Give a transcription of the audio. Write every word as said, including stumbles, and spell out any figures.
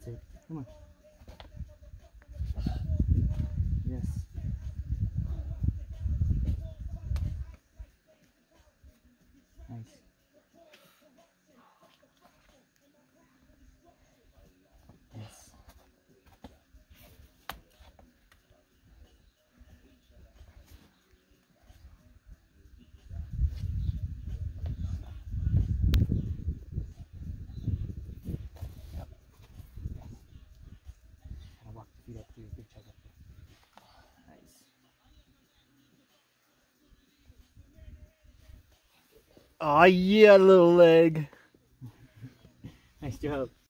That's it. Come on. Yes. Nice. Yes. Kind of walk the feet up to your big chest up there. Nice. Oh yeah, little leg. Nice job.